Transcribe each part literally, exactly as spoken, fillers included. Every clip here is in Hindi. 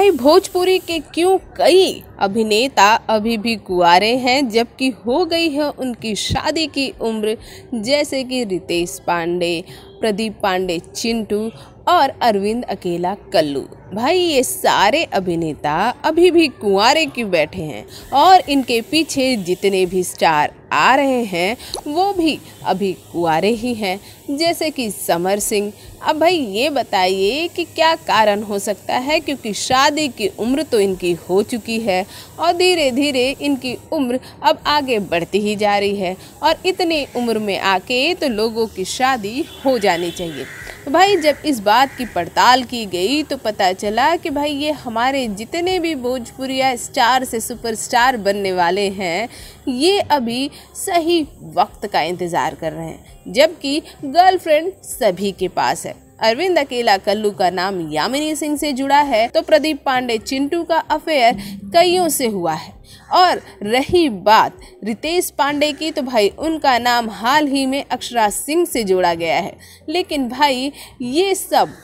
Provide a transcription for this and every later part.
भाई भोजपुरी के क्यों कई अभिनेता अभी भी कुंवारे हैं जबकि हो गई है उनकी शादी की उम्र, जैसे कि रितेश पांडे, प्रदीप पांडे चिंटू और अरविंद अकेला कल्लू। भाई ये सारे अभिनेता अभी भी कुंवारे क्यों बैठे हैं और इनके पीछे जितने भी स्टार आ रहे हैं वो भी अभी कुंवारे ही हैं, जैसे कि समर सिंह। अब भाई ये बताइए कि क्या कारण हो सकता है, क्योंकि शादी की उम्र तो इनकी हो चुकी है और धीरे धीरे इनकी उम्र अब आगे बढ़ती ही जा रही है और इतनी उम्र में आके तो लोगों की शादी हो जानी चाहिए। भाई जब इस बात की पड़ताल की गई तो पता चला कि भाई ये हमारे जितने भी भोजपुरिया स्टार से सुपरस्टार बनने वाले हैं ये अभी सही वक्त का इंतज़ार कर रहे हैं, जबकि गर्लफ्रेंड सभी के पास है। अरविंद अकेला कल्लू का नाम यामिनी सिंह से जुड़ा है तो प्रदीप पांडे चिंटू का अफेयर कईयों से हुआ है। और रही बात रितेश पांडे की तो भाई उनका नाम हाल ही में अक्षरा सिंह से जोड़ा गया है। लेकिन भाई ये सब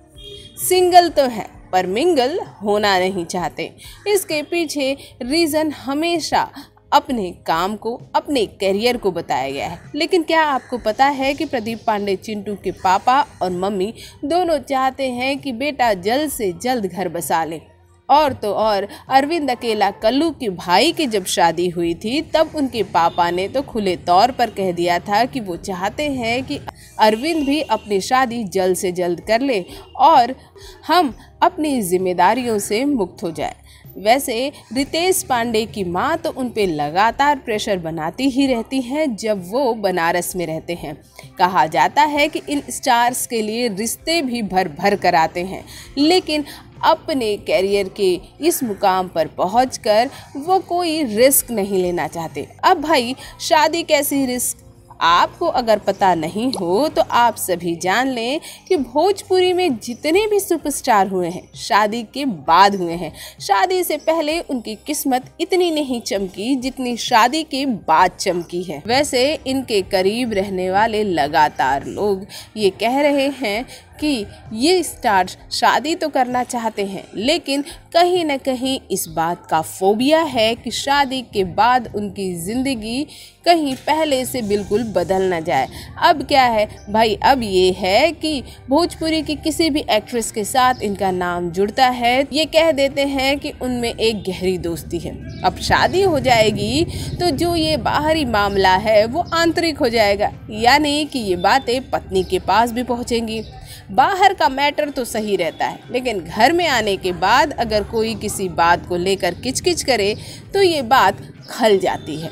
सिंगल तो है पर मिंगल होना नहीं चाहते। इसके पीछे रीज़न हमेशा अपने काम को, अपने करियर को बताया गया है। लेकिन क्या आपको पता है कि प्रदीप पांडे चिंटू के पापा और मम्मी दोनों चाहते हैं कि बेटा जल्द से जल्द घर बसा ले। और तो और अरविंद अकेला कल्लू के भाई की जब शादी हुई थी तब उनके पापा ने तो खुले तौर पर कह दिया था कि वो चाहते हैं कि अरविंद भी अपनी शादी जल्द से जल्द कर ले और हम अपनी जिम्मेदारियों से मुक्त हो जाए। वैसे रितेश पांडे की माँ तो उन पे लगातार प्रेशर बनाती ही रहती हैं जब वो बनारस में रहते हैं। कहा जाता है कि इन स्टार्स के लिए रिश्ते भी भर भर कर आते हैं, लेकिन अपने कैरियर के इस मुकाम पर पहुंचकर वो कोई रिस्क नहीं लेना चाहते। अब भाई शादी कैसी रिस्क, आपको अगर पता नहीं हो तो आप सभी जान लें कि भोजपुरी में जितने भी सुपरस्टार हुए हैं शादी के बाद हुए हैं। शादी से पहले उनकी किस्मत इतनी नहीं चमकी जितनी शादी के बाद चमकी है। वैसे इनके करीब रहने वाले लगातार लोग ये कह रहे हैं कि ये स्टार शादी तो करना चाहते हैं, लेकिन कहीं न कहीं इस बात का फोबिया है कि शादी के बाद उनकी ज़िंदगी कहीं पहले से बिल्कुल बदल ना जाए। अब क्या है भाई, अब ये है कि भोजपुरी की किसी भी एक्ट्रेस के साथ इनका नाम जुड़ता है, ये कह देते हैं कि उनमें एक गहरी दोस्ती है। अब शादी हो जाएगी तो जो ये बाहरी मामला है वो आंतरिक हो जाएगा, यानी कि ये बातें पत्नी के पास भी पहुँचेंगी। बाहर का मैटर तो सही रहता है, लेकिन घर में आने के बाद अगर कोई किसी बात को लेकर किचकिच करे तो ये बात खल जाती है।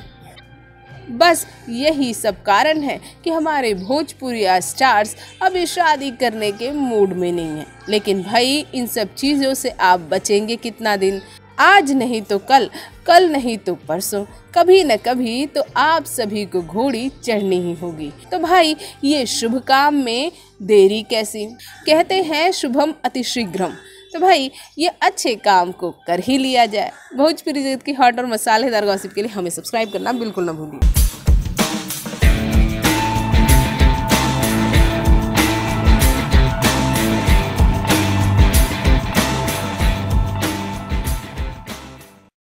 बस यही सब कारण है कि हमारे भोजपुरिया स्टार्स अभी शादी करने के मूड में नहीं हैं। लेकिन भाई इन सब चीज़ों से आप बचेंगे कितना दिन? आज नहीं तो कल, कल नहीं तो परसों, कभी न कभी तो आप सभी को घोड़ी चढ़नी ही होगी। तो भाई ये शुभ काम में देरी कैसी, कहते हैं शुभम अतिशीघ्रम। तो भाई ये अच्छे काम को कर ही लिया जाए। भोजपुरी जगत की हॉट और मसालेदार गॉसिप के लिए हमें सब्सक्राइब करना बिल्कुल न भूलिए।